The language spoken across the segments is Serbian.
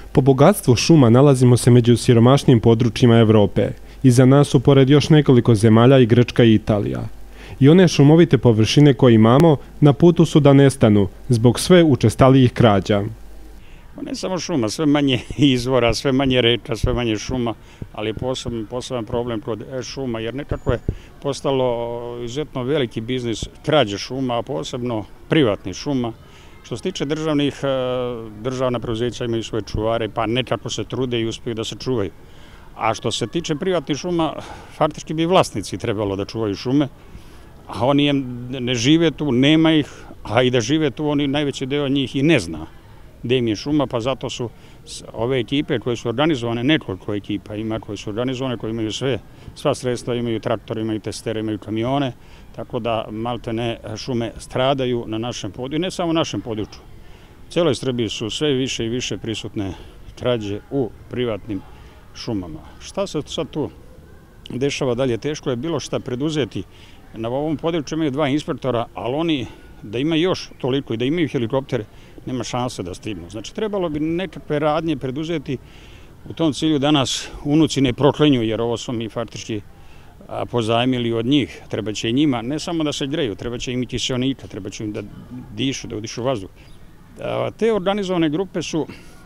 Po bogatstvu šuma nalazimo se među siromašnijim područjima Evrope. Iza nas su pored još nekoliko zemalja i Grčka i Italija. I one šumovite površine koje imamo na putu su da nestanu zbog sve učestalijih krađa. Ne samo šuma, sve manje izvora, sve manje reka, sve manje šuma, ali je poseban problem kod šuma, jer nekako je postalo izuzetno veliki biznis krađe šuma, a posebno privatnih šuma. Što se tiče državna preduzeća imaju svoje čuvare, pa nekako se trude i uspiju da se čuvaju. A što se tiče privatnih šuma, faktički bi vlasnici trebalo da čuvaju šume, a oni ne žive tu, nema ih, a i da žive tu, oni najveći deo njih i ne zna gde im je šuma, pa zato su ove ekipe koje su organizovane, nekoliko ekipa ima koje su organizovane, koje imaju sva sredstva, imaju traktore, imaju testere, imaju kamione, tako da maltene šume stradaju na našem području, ne samo na našem području. U celoj Srbiji su sve više i više prisutne krađe u privatnim šumama. Šta se sad tu dešava dalje? Teško je bilo šta preduzeti. Na ovom području imaju 2 inspektora, ali oni da imaju još toliko i da imaju helikoptere, nema šanse da stignu. Znači, trebalo bi nekakve radnje preduzeti u tom cilju da nas unuci ne proklenju, jer ovo smo mi faktički pozajmili od njih. Treba će i njima ne samo da se greju, treba će im i kiseonika, treba će im da udišu vazduh. Te organizovane grupe su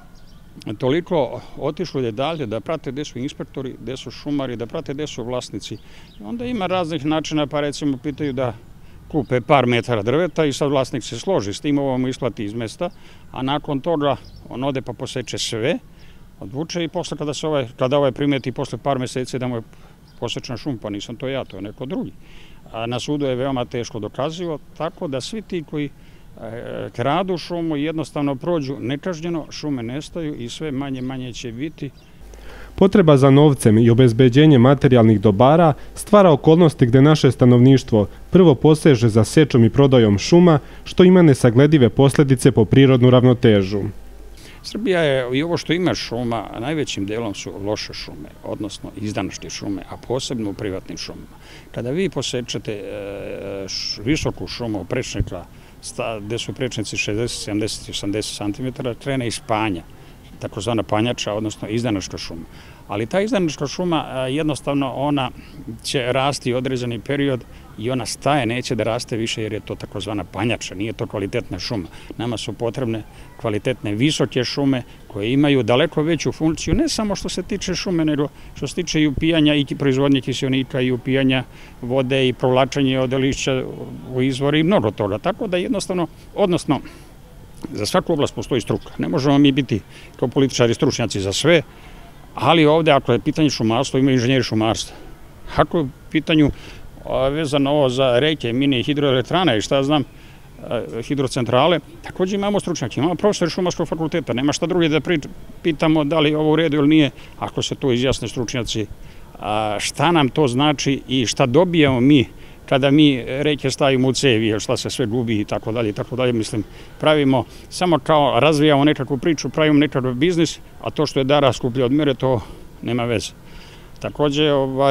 toliko otišli dalje da prate gde su inspektori, gde su šumari, da prate gde su vlasnici. Onda ima raznih načina, pa recimo pitaju da kupe par metara drveta i sad vlasnik se složi s tim, ovo mu isplati iz mesta, a nakon toga on ode pa poseče sve, odvuče i posle kada ovaj primeti posle par meseci da mu je posečna šuma, pa nisam to ja, to je neko drugi. A na sudu je veoma teško dokazivo, tako da svi ti koji kradu šumu jednostavno prođu nekažnjeno, šume nestaju i sve manje će biti. Potreba za novcem i obezbeđenje materijalnih dobara stvara okolnosti gde naše stanovništvo prvo poseže za sečom i prodajom šuma, što ima nesagledive posljedice po prirodnu ravnotežu. Srbija je, i ovo što ima šuma, najvećim delom su loše šume, odnosno izdanaške šume, a posebno u privatnim šumama. Kada vi posečete visoku šumu prečnika, gde su prečnici 60, 70, 80 cm, krene iz panja, takozvana panjača, odnosno izdanaška šuma. Ali ta izdanaška šuma, jednostavno, ona će rasti određeni period i ona staje, neće da raste više jer je to takozvana panjača, nije to kvalitetna šuma. Nama su potrebne kvalitetne visoke šume koje imaju daleko veću funkciju, ne samo što se tiče šume, nego što se tiče i upijanja i proizvodnje kiseonika i upijanja vode i provlačenje od lišća u izvori i mnogo toga. Tako da jednostavno, odnosno, za svaku oblast postoji struka. Ne možemo mi biti kao političari stručnjaci za sve, ali ovde ako je pitanje šumarstva, ima inženjeri šumarstva. Ako je pitanju vezano ovo za reke, mini hidroelektrane i šta znam, hidrocentrale, također imamo stručnjake, imamo profesori šumarskog fakulteta, nema šta drugi da pitamo da li je ovo u redu ili nije, ako se tu izjasne stručnjaci, šta nam to znači i šta dobijamo mi kada mi reke stavimo u cevi, šta se sve gubi i tako dalje, mislim, pravimo, samo kao razvijamo nekakvu priču, pravimo nekakav biznis, a to što je dara skuplje od mere, to nema veze. Također,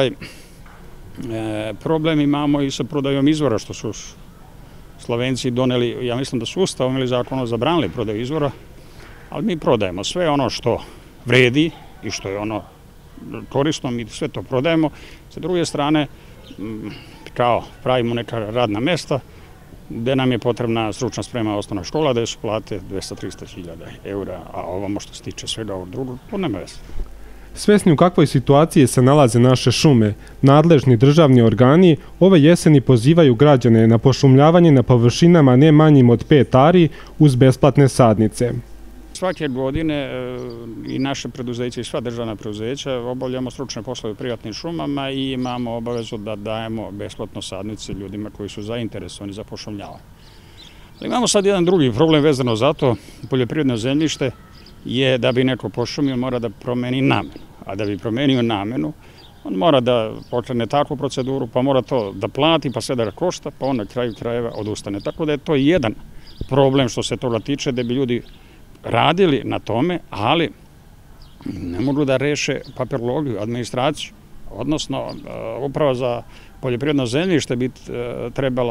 problem imamo i sa prodajom izvora, što su Slovenci doneli, ja mislim da su Ustavom ili zakonom zabranili prodaju izvora, ali mi prodajemo sve ono što vredi i što je ono korisno, mi sve to prodajemo. Sa druge strane, kao pravimo neka radna mesta gde nam je potrebna stručna sprema osnovna škola, gde su plate 200-300 hiljada eura, a ovamo što se tiče svega ovog drugog, to nema veze. Svesni u kakvoj situaciji se nalaze naše šume, nadležni državni organi ove jeseni pozivaju građane na pošumljavanje na površinama ne manjim od 5 ari uz besplatne sadnice. Svake godine i naše preduzeće i sva državna preduzeća obavljamo stručne poslove u privatnim šumama i imamo obavezu da dajemo besplatno sadnice ljudima koji su zainteresovani za pošumljavanje. Imamo sad jedan drugi problem vezano za to, poljoprivredno zemljište je da bi neko pošumio mora da promeni namenu, a da bi promenio namenu on mora da pokrene takvu proceduru, pa mora to da plati, pa sve da košta, pa on na kraju krajeva odustane. Tako da je to jedan problem što se toga tiče, da bi ljudi radili na tome, ali ne mogu da reše papirologiju, administraciju, odnosno Uprava za poljoprivredno zemljište bi trebala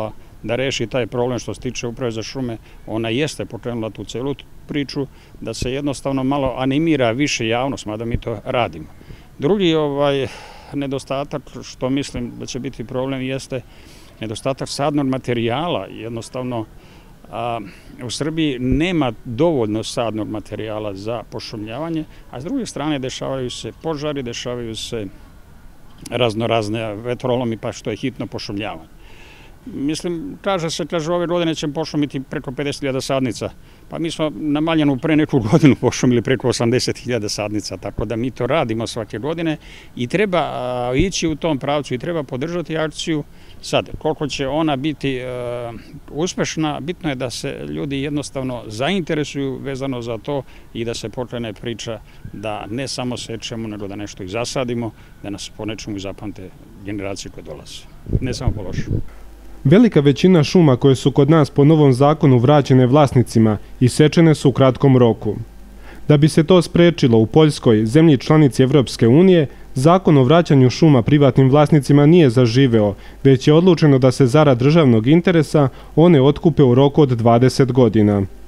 da reši taj problem što se tiče uprave za šume. Ona jeste pokrenula tu celu priču, da se jednostavno malo animira više javnost, mada mi to radimo. Drugi nedostatak, što mislim da će biti problem, jeste nedostatak sadnog materijala. Jednostavno, u Srbiji nema dovoljno sadnog materijala za pošumljavanje, a s druge strane dešavaju se požari, dešavaju se raznorazne vetrolomi, pa što je hitno pošumljavanje. Mislim, kaže ove godine ćemo pošumiti preko 50.000 sadnica. Pa mi smo na Maljanu pre neku godinu pošumili preko 80.000 sadnica, tako da mi to radimo svake godine i treba ići u tom pravcu i treba podržati akciju. Sad, koliko će ona biti uspešna, bitno je da se ljudi jednostavno zainteresuju vezano za to i da se pokrene priča da ne samo sečemo, nego da nešto i zasadimo, da nas po nečemu zapamte generacije koje dolaze. Ne samo po lošu. Velika većina šuma koje su kod nas po novom zakonu vraćene vlasnicima isečene su u kratkom roku. Da bi se to sprečilo, u Poljskoj, zemlji članici Evropske unije, zakon o vraćanju šuma privatnim vlasnicima nije zaživeo, već je odlučeno da se zarad državnog interesa one otkupe u roku od 20 godina.